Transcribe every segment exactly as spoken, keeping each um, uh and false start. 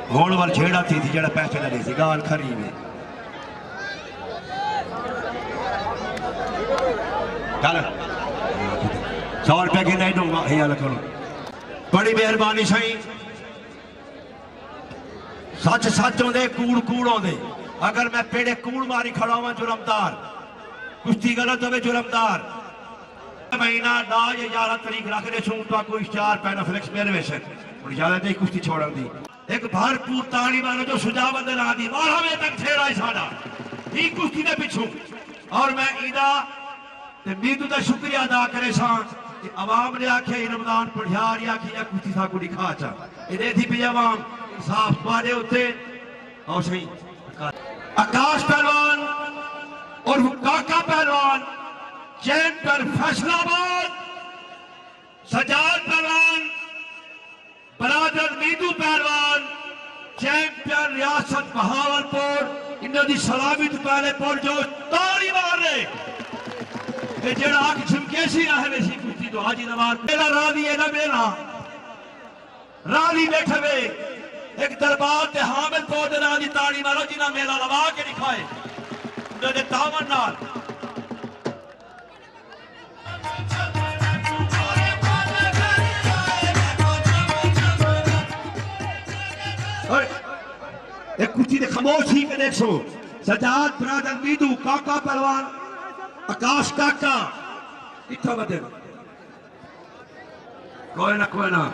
होने वाल छेड़ा थी थी जरा पैसे लगे सी गाल खरी में चल सौ रुपया की नहीं दूंगा ये करो बड़ी मेहरबानी सही सच सच होंदे कूड़ कूड़ होंदे अगर मैं पेड़े कूड़ मारी खड़ा हुआ जुर्मदार कुश्ती गलत हो जुर्मदार महीना दाज ग्यारह तारीख रख दे छूं तो कोई चार पैना फ्लेक्स मेरे वेशन और ज्यादा नहीं कुश्ती छोड़न दी एक भरपूर ताड़ी मारो जो सुजावत ना दी बारह बजे तक छेड़ा साडा ई कुश्ती दे पिछू और मैं इदा ते मीदू दा शुक्रिया अदा करे सा कि आवाम ने आखे रमजान पढ़ियार या कि कुश्ती सा को दिखा चा इदे थी भी आवाम साफ पादे उते और सही आकाश पहलवान और काका पहलवान चैंपियन फैसलाबाद सजाद पहलवान बरादर मीदू पहलवान चैंपियन रियासत बहावलपुर इन्हों की सलामी तो पहले पुर जो ताली मार रहे जेड़ा आग झुमकेसी रहे वैसी कुश्ती तो हाजी नवाज मेरा राली है ना मेरा राली बैठे वे एक दरबार ते हामिद पौधे ना दी ताड़ी मारो जिन्हें मेला लवा के दिखाए उन्होंने तावन नाल एक कुर्सी ने खामोशी के देखो सजाद ब्रादर मीदू काका पहलवान आकाश काका इतना बदे कोई ना कोई ना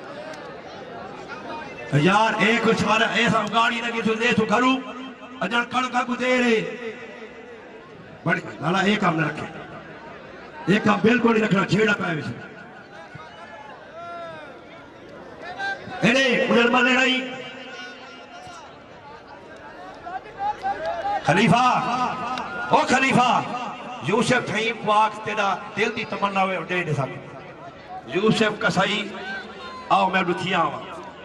यार एक छारा ऐसा गाड़ी लगी तो दे तो घरू अजन कणका को दे रे बड़ी लाला एक काम न रखे एक काम बिल्कुल नहीं रखना छेड़ा पाए वैसे एने उधर मले नहीं खलीफा ओ खलीफा यूसुफ थई पाक तेरा दिल दी तमन्ना वे दे दे सब यूसुफ कसाई आओ मैं दुखिया हूं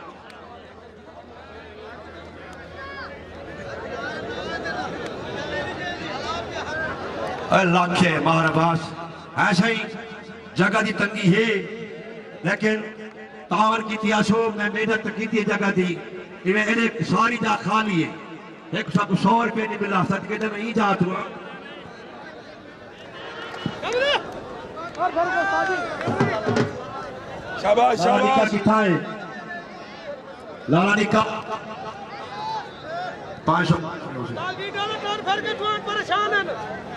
लाखे महाराबास ऐसा ही जगह की तंगी है लेकिन तावर की तियासो मैं मेहनत की थी जगह दी इवें इन्हें सारी जा खा लिए एक सब सौ रुपये नहीं मिला सच के मैं ही जात हुआ शाबाश शाबाश किथाए लाला निका पाँच सौ परेशान है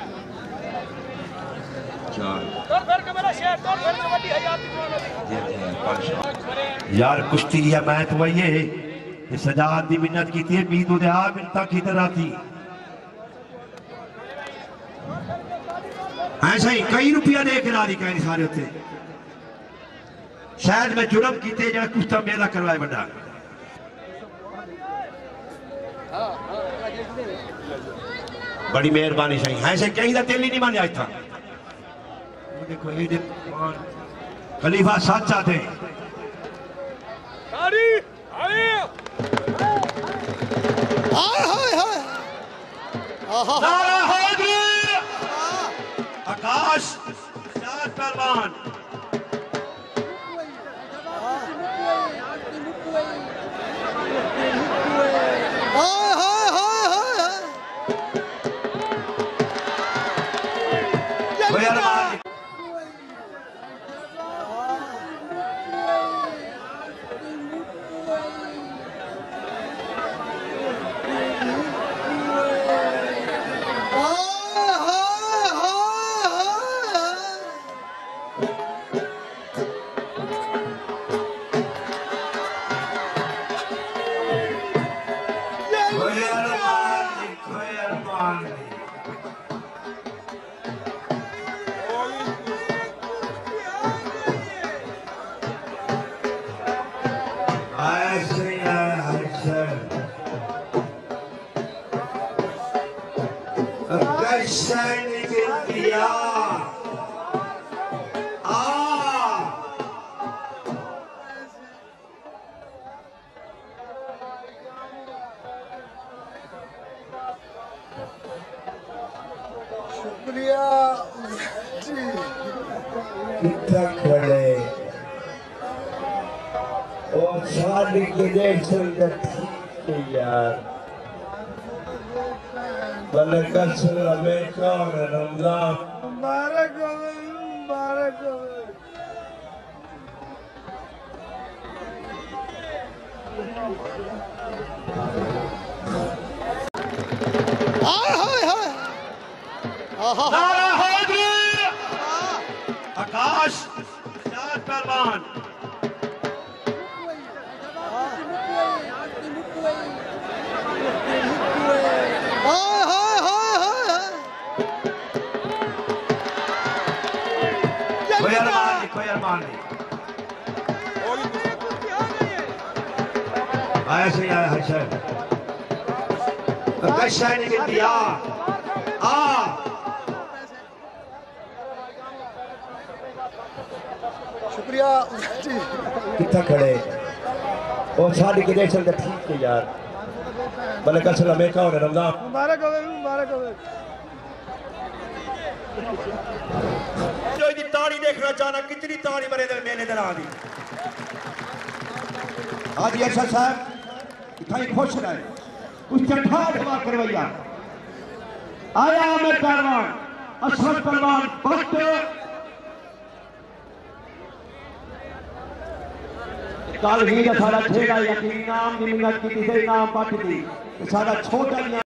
यार कुश्ती या मैं तो वही है सजाद की मिन्नत की थी मीदू दे आ मिन्नता की तरह थी ऐसा ही कई रुपया दे के राजी कई सारे होते शायद मैं जुर्म किते जरा कुश्ता मेला करवाए बड़ा बड़ी मेहरबानी सही ऐसे कहीं का दिल ही नहीं माने आज था देखो ये खलीफा साथ चाहते आकाश पहलवान शुक्रिया तक बड़े और सारी गुजर संगत के यार बल्ले कसर में कौन रमजान मुबारक हो मुबारक हो नारा हैदरी आकाश आजाद पहलवान कोई अरमान नहीं कोई अरमान नहीं आया सही आया हर्षद कशा ने दिया आ शुक्रिया कितना खड़े और साड़ी के देख सकते ठीक है यार बल्ले कसर में कौन रमजान मुबारक हो मुबारक हो जो दी ताड़ी देखना चाहना कितनी ताड़ी मरे दे मेले दे दी हाजी अरशद साहब इतना खुश रहे उस चट्ठा ठवा करवैया आया मैं पहलवान अशरफ पहलवान भक्त कल ही सारा छेड़ा यकीन नाम की मिन्नत की नाम पट दी सारा छोटा